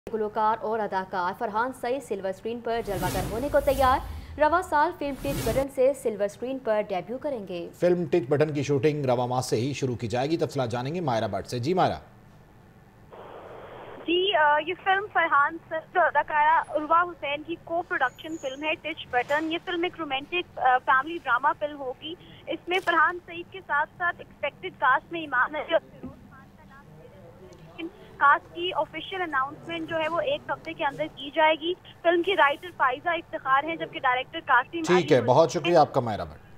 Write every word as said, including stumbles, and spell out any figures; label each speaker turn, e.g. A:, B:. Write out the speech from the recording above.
A: गुलकार और अदाकार Farhan Saeed silver screen पर जलवागर होने को तैयार। रवा साल फिल्म टिच बटन से सिल्वर स्क्रीन पर डेब्यू करेंगे।
B: फिल्म टिच बटन की शूटिंग रवा माह से ही शुरू की जाएगी। तफसीलात जानेंगे मायरा भट्ट से। जी मायरा।
C: जी, ये फिल्म फरहान सईद और अदाकारा उर्वा हुसैन की को प्रोडक्शन फिल्म है टिच बटन। ये फिल्म एक रोमांटिक फैमिली ड्रामा फिल्म होगी। इसमें फरहान सईद के साथ साथ एक्सपेक्टेड कास्ट में ईमान अली और फिरोज खान का नाम है। कास्ट की ऑफिशियल अनाउंसमेंट जो है वो एक हफ्ते के अंदर की जाएगी। फिल्म की राइटर फाइजा इफ्तिखार हैं, जबकि डायरेक्टर कासिम
B: ठीक है, बहुत शुक्रिया आपका मायरा भट्ट।